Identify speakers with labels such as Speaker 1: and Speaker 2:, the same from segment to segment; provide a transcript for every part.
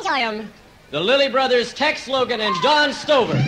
Speaker 1: am.
Speaker 2: The Lilly Brothers, Tex Logan and Don Stover.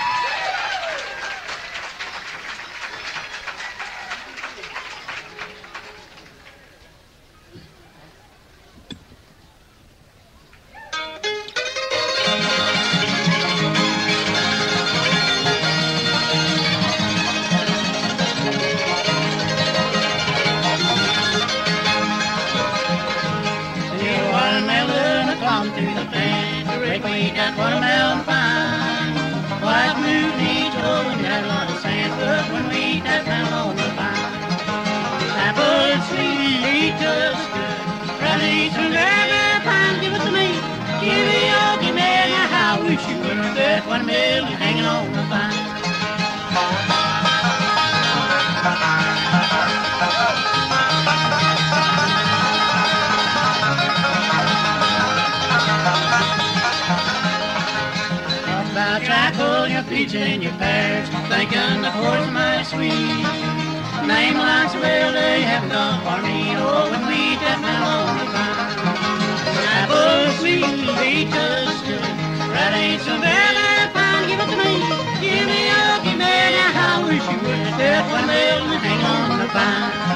Speaker 3: And your pears, thinking the course mighty sweet. Name lines, well, they haven't done for me. Oh, when we that melon on the vine. Apple sweet, peaches good. That ain't so very fine. Give it to me, give me up, give me. Now I wish you would. That watermelon hang on the vine.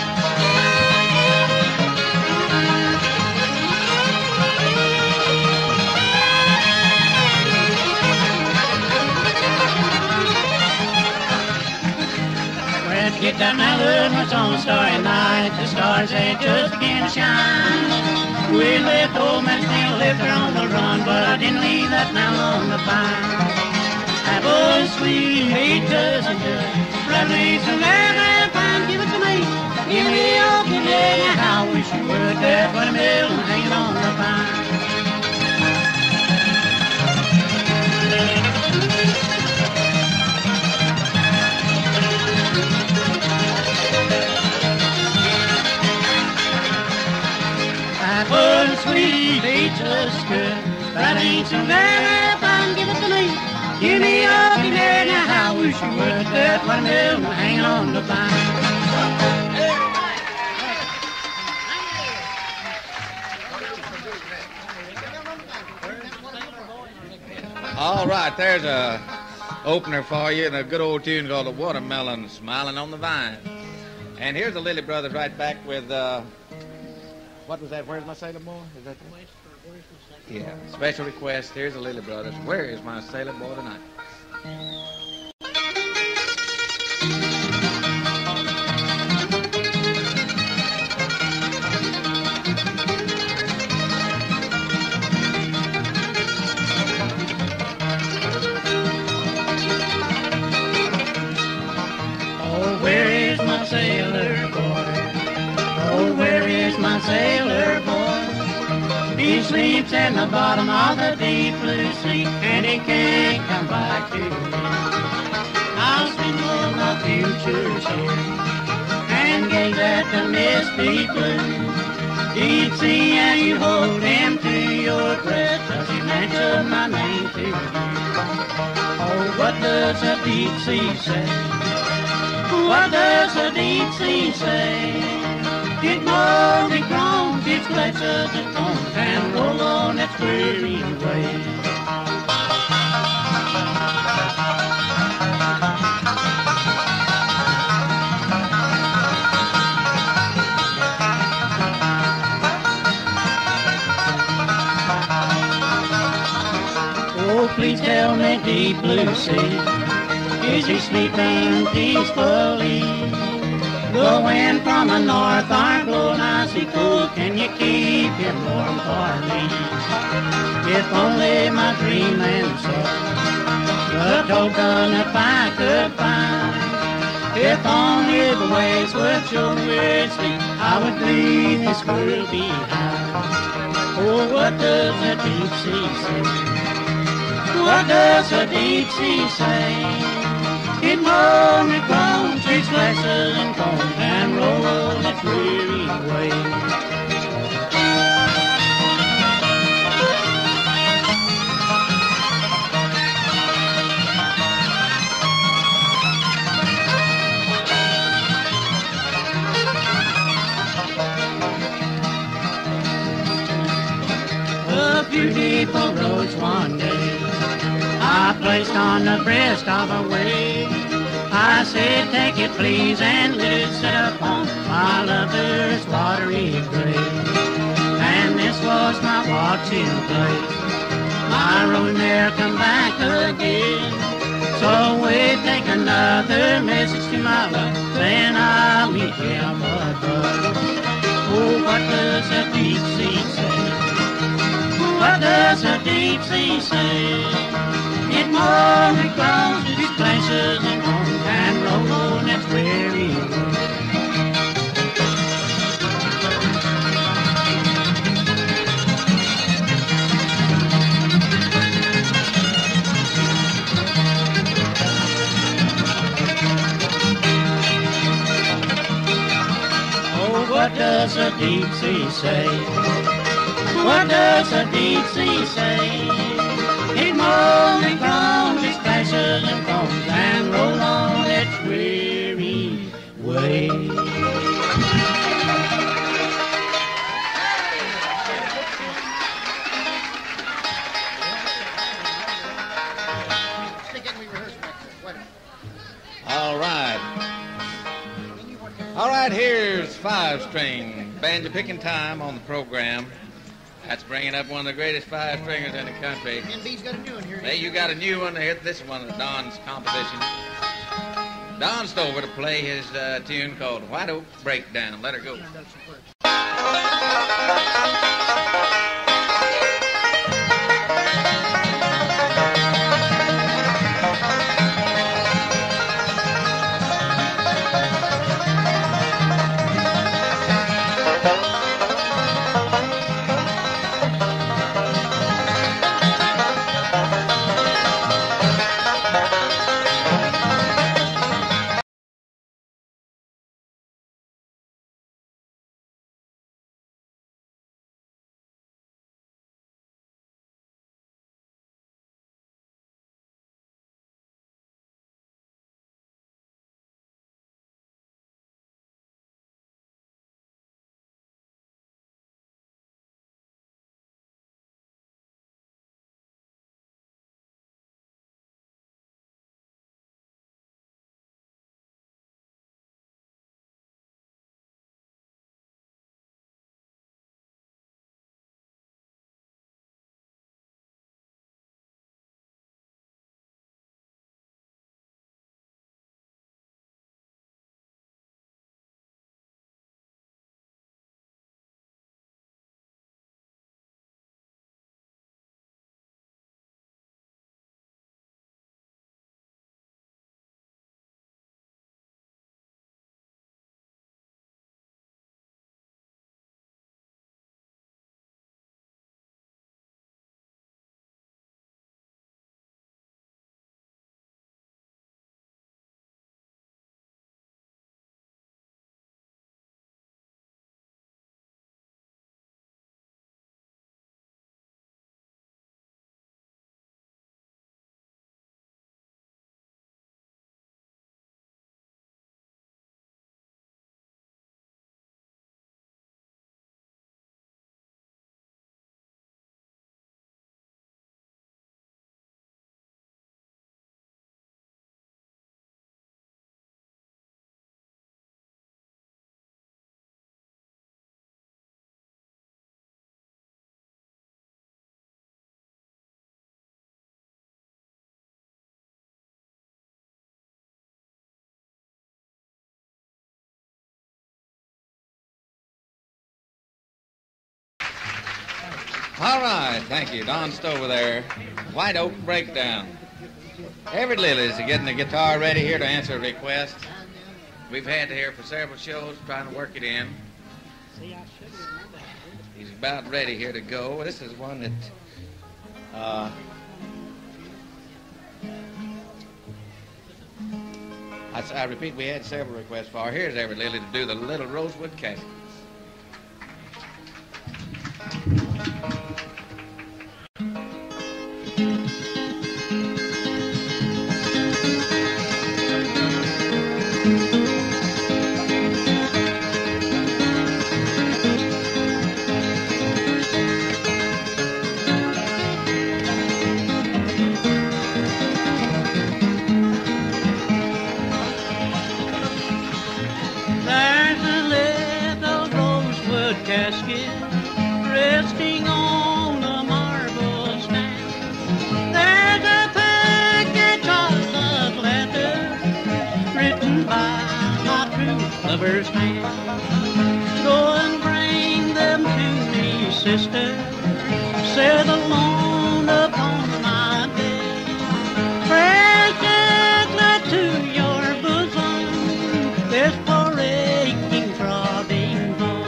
Speaker 3: Get that melon, what's on a starry night? The stars, they just begin to shine. We left old man Snail, left her on the run, but I didn't leave that melon on the vine. Apple sweet, peaches and good. Lovely, so very fine. Give it to me, give me all, give me. Now I wish you would. That watermelon hanging on the vine. Apple sweet, peaches good. That ain't so very fine. Give it to me, give me up, give me. Now I wish you would. That watermelon hanging on the vine.
Speaker 4: All right, there's a opener for you and a good old tune called The Watermelon Smiling on the Vine. And here's the Lilly Brothers right back with, what was that? Where's my sailor boy? Is that the... Yeah, special request. Here's the Lilly Brothers. Where is my sailor boy tonight?
Speaker 3: Oh, where is my sailor boy? Oh, where is my sailor boy? He sleeps in the bottom of the deep blue sea, and he can't come back to me. I'll spend all my futures here, and gaze at the misty blue. Deep sea, and you hold him to your breast, does he mention my name to you? Oh, what does the deep sea say? What does the deep sea say? It moans, it groans, it scratches, it foams, and roll on its weary way. Oh, please tell me, deep blue sea, is he sleeping peacefully? The wind from the north are blowing icy cold. Can you keep him warm for me? If only my dreamland soul, the token if I could find. If only the waves would show me where it's deep, I would leave this world behind. Oh, what does the deep sea say? What does the deep sea say? It moans, it groans, it slashes and foams, and rolls its weary way. A few days maple roads one day. I placed on the breast of a wave. I said, take it please, and let it sit upon my lover's watery grave. And this was my watching place. My rolling mare come back again. So we take another message to my love, then I'll meet him above. Oh, what does the deep sea say? What does the deep sea say? It moans and groans, it splashes and moans and rolls on its weary way. What does the deep sea say? What does the deep sea say? It moans and groans, it splashes and foams and rolls on its weary way.
Speaker 4: All right, here's five-string banjo picking time on the program. That's bringing up one of the greatest five-stringers in the country.
Speaker 1: NB's got a new one here.
Speaker 4: Hey, you got a new one here. This is one of Don's compositions. Don Stover to play his tune called White Oak Breakdown. Let her go. All right, thank you. Don Stover there. White Oak Breakdown. Everett Lilly's getting the guitar ready here to answer a request. We've had to hear for several shows, trying to work it in. He's about ready here to go. This is one that I repeat, we had several requests for. Here's Everett Lilly to do the Little Rosewood Castle.
Speaker 3: lover's hand. Go and bring them to me, sister. Set alone upon my bed. Press gently to your bosom this poor aching, throbbing home.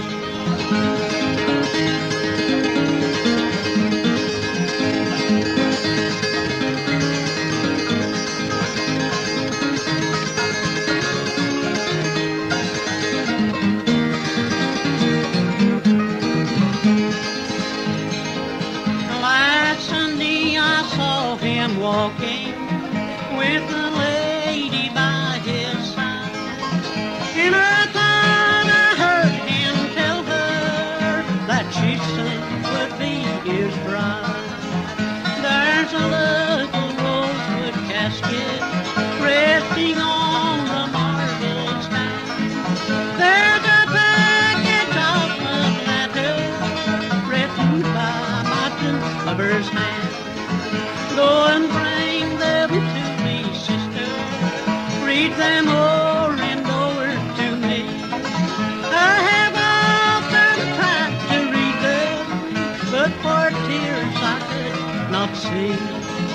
Speaker 3: Last Sunday I saw him walking with a lady by his side, and I thought I heard him tell her that she soon would be his bride. There's a little rosewood casket resting on the marble stand. There's a package of love letters written by my two lover's hand. Go and bring them to me, sister. Read them o'er and over to me. I have often tried to read them, but for tears I could not see.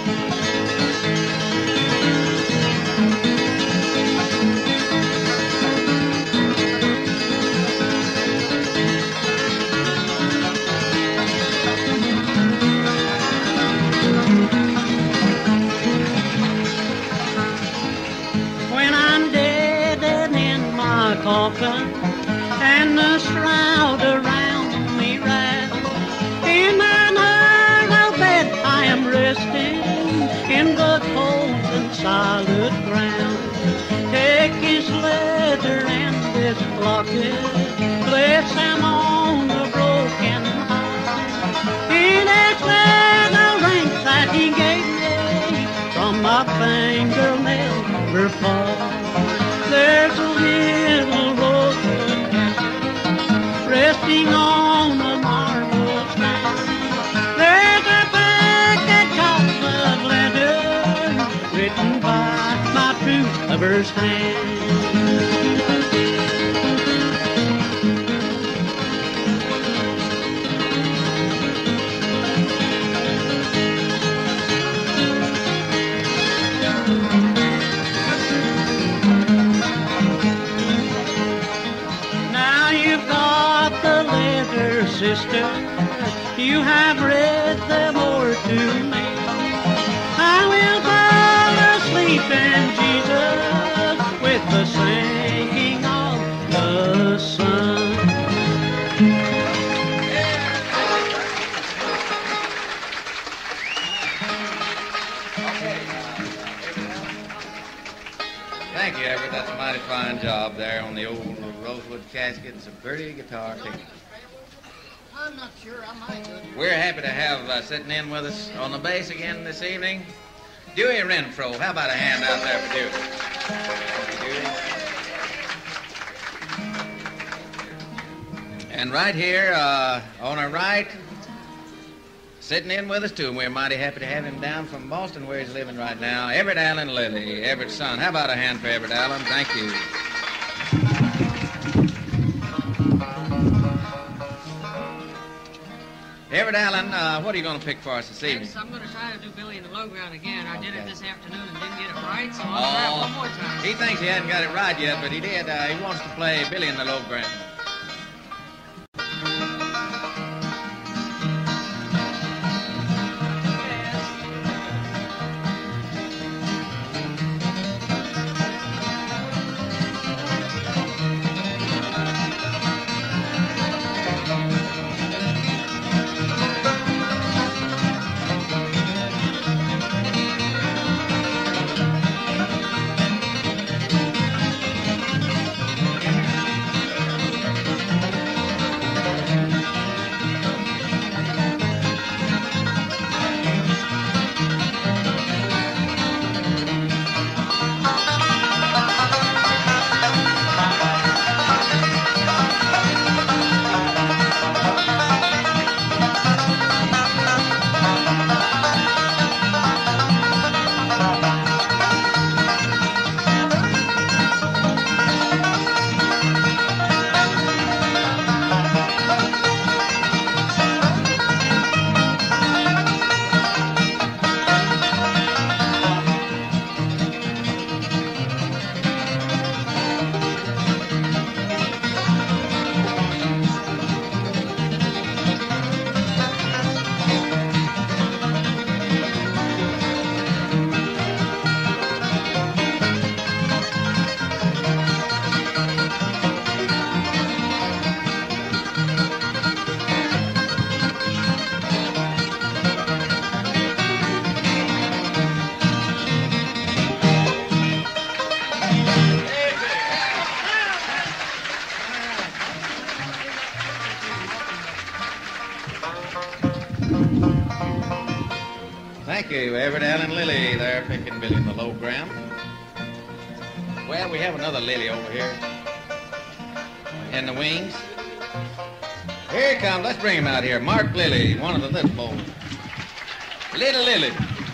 Speaker 3: When I'm dead and in my coffin, and the shroud around me wraps, in my narrow bed I am resting in the cold and silent ground. Take his letter and this locket, place them on the broken heart. In his little ring that he gave me, from my fingernail never fall. There's a little rosewood casket resting on the marble stand. There's a package of love letters written by my true lover's hand. Now you've got the letter, sister. You have read them o'er to me. I will fall asleep in Jesus with the sinking of the sun.
Speaker 4: Thank you, Everett. That's a mighty fine job there on the old rosewood casket. It's a pretty guitar pick.
Speaker 1: I'm not sure I might do it.
Speaker 4: We're happy to have sitting in with us on the bass again this evening, Dewey Renfro. How about a hand out there for Dewey? And right here on our right, sitting in with us too, and we're mighty happy to have him down from Boston where he's living right now, Everett Allen Lilly, Everett's son. How about a hand for Everett Allen? Thank you. Everett Allen, what are you going to pick for us this evening?
Speaker 5: Yes, I'm going to try to do Billy in the Low Ground again. I did it this afternoon and didn't get it right, so I'll try it one more time.
Speaker 4: He thinks he hadn't got it right yet, but he did. He wants to play Billy in the Low Ground. Thank you, Everett, Allen, Lily. They're picking Billy in the low ground. Well, we have another Lily over here in the wings. Here he comes. Let's bring him out here. Mark Lilly, one of the little boys. Little Lily.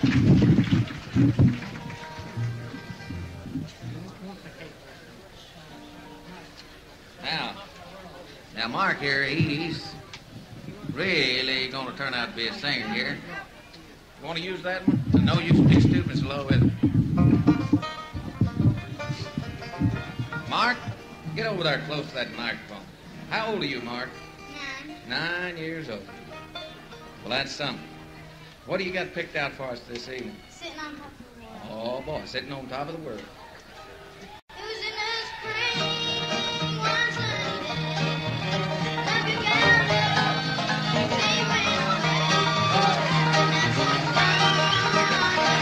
Speaker 4: Now, Mark here, he's really going to turn out to be a singer here. You want to use that one? No, you speak stupid slow with it. Mark, get over there close to that microphone. How old are you, Mark? 9 years old. Well, that's something. What do you got picked out for us this evening?
Speaker 6: Sitting on top of the world.
Speaker 4: Oh, boy, sitting on top of the world.
Speaker 6: It was in the spring, one sunny day. Love you, girl, say you went away. And that's what down that I don't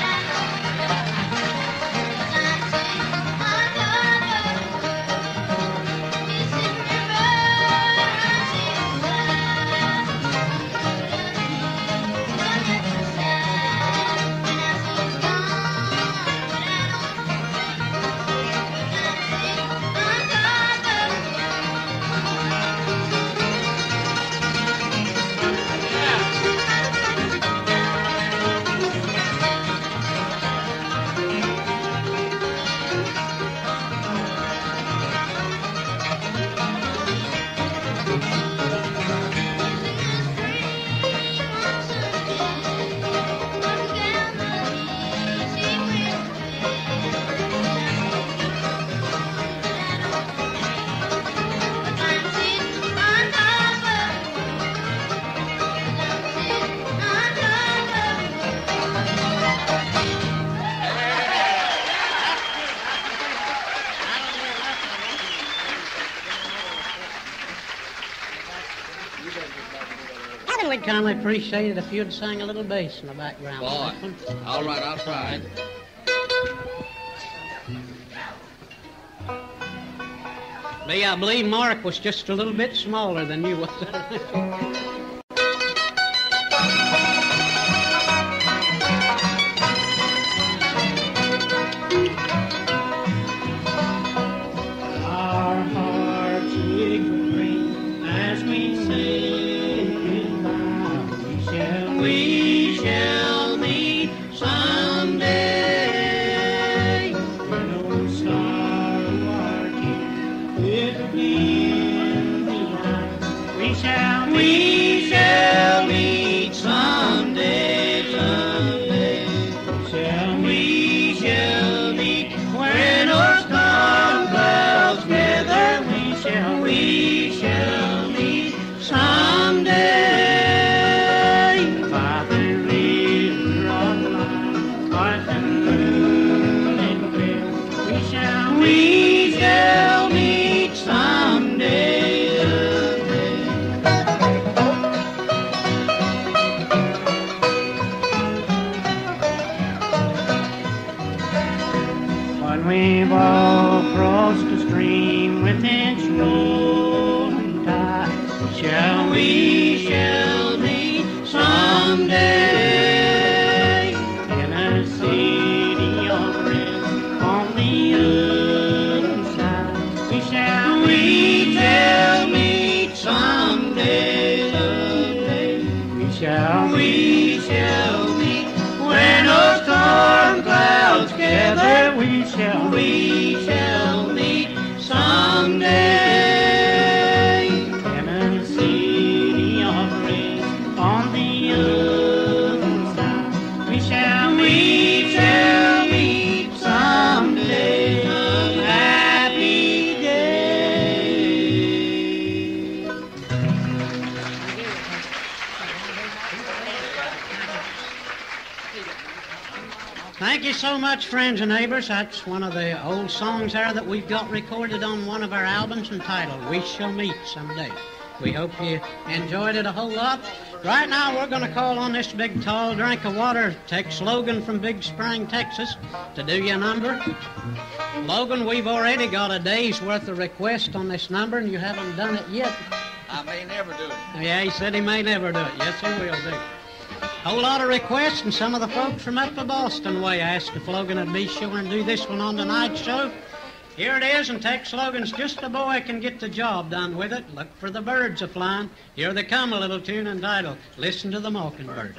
Speaker 3: We'd kindly appreciate it if you'd sing a little bass in the background.
Speaker 4: Boy, all right, I'll try.
Speaker 3: Lee, I believe Mark was just a little bit smaller than you was.
Speaker 7: Our hearts big with rain as we say goodbye. We shall meet someday. When old star of our king is in the eye. We shall meet someday, someday. We shall meet when our storm clouds gather. We shall meet someday. By the river of life, bright and blue and clear. We shall meet someday. When we've all crossed the stream with its rolling tide, we shall meet someday in a city of rest on the other side. We shall meet someday, someday. We shall meet when our storm clouds gather. We shall meet someday in a city of rest on the other side. We shall meet someday, some happy day.
Speaker 3: Thank you so much, friends and neighbors. That's one of the old songs there that we've got recorded on one of our albums entitled We Shall Meet Someday. We hope you enjoyed it a whole lot. Right now, we're going to call on this big, tall drink of water, Tex Logan from Big Spring, Texas, to do you a number. Logan, we've already got a day's worth of requests on this number, and you haven't done it yet.
Speaker 4: I may never do it.
Speaker 3: Yeah, he said he may never do it. Yes, he will do. Whole lot of requests, and some of the folks from up the Boston way asked if Logan would be sure and do this one on tonight's show. Here it is, and Tex Logan's just a boy can get the job done with it. Look for the birds a-flying. Here they come, a little tune entitled, Listen to the Mockingbird.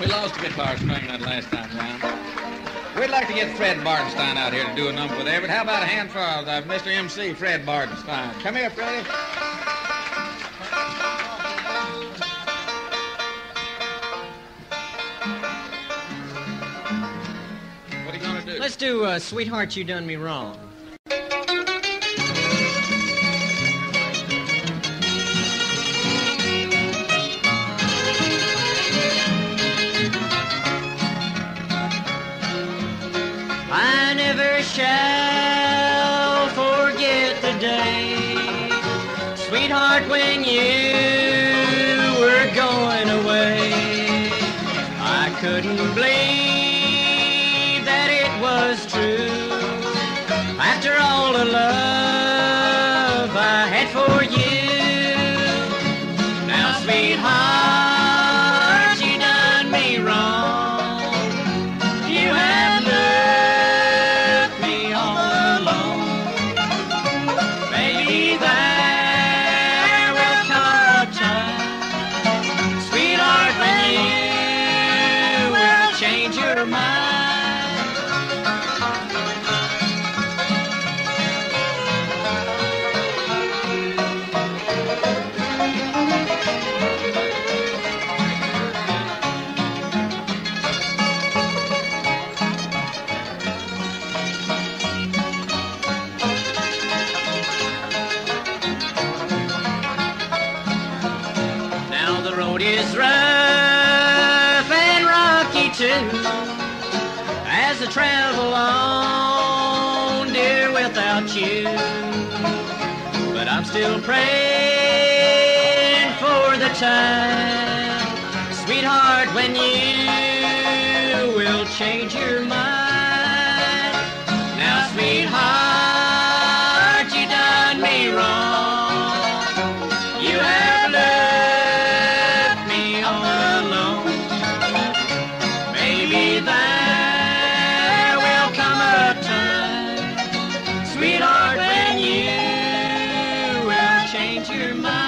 Speaker 4: we lost a guitar string that last time round. We'd like to get Fred Bardenstein out here to do a number with Everett. How about a hand for Mr. MC, Fred Bardenstein? Come here, Freddie. What are you going to do?
Speaker 2: Let's do Sweetheart, You Done Me Wrong. I never shall forget the day, sweetheart, when you were going away. I couldn't believe that it was true. After all the love I had for you, now, sweetheart, you done me wrong. You have left me all alone. Maybe there will come a time, sweetheart, when you will change your mind. Now the road is rough and rocky too, as I travel on, dear, without you. But I'm still praying for the time, sweetheart, when you will change your mind. Now, sweetheart, you done me wrong. You have left me all alone. Maybe there will come a time, sweetheart, when you will change your mind.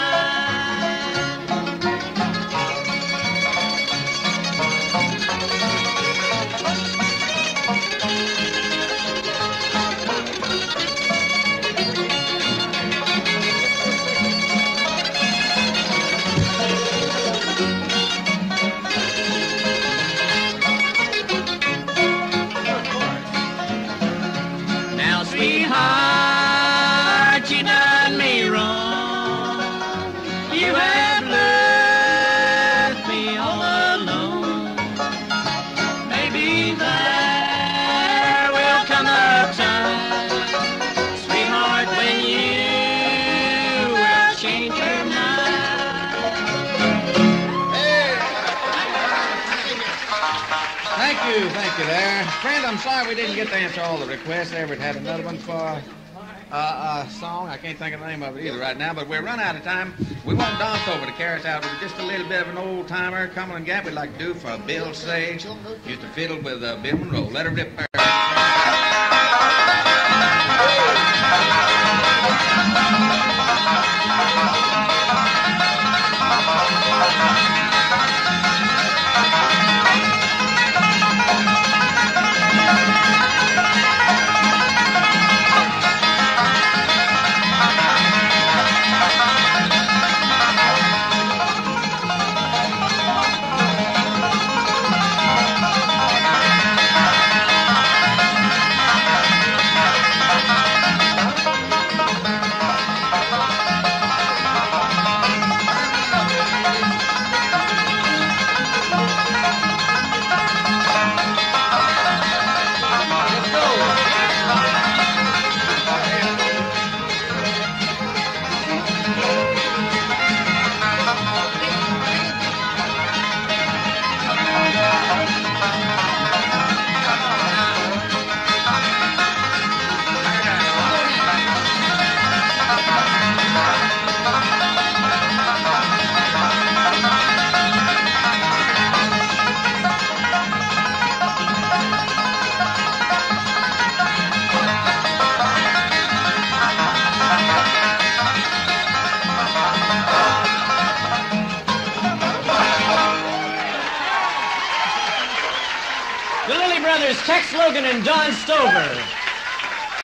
Speaker 2: Now, sweetheart, you done me wrong. You have left me all alone. Maybe there will come a time, sweetheart, when you will change your mind.
Speaker 4: Thank you there. Friend, I'm sorry we didn't get to answer all the requests. Everett had another one for a song. I can't think of the name of it either right now, but we're run out of time. We want Don Stover to carry us out with just a little bit of an old-timer, Cumberland Gap we'd like to do for Bill Sage. Used to fiddle with Bill Monroe. Let her rip there.
Speaker 8: The Lilly Brothers, Tex Logan and Don Stover.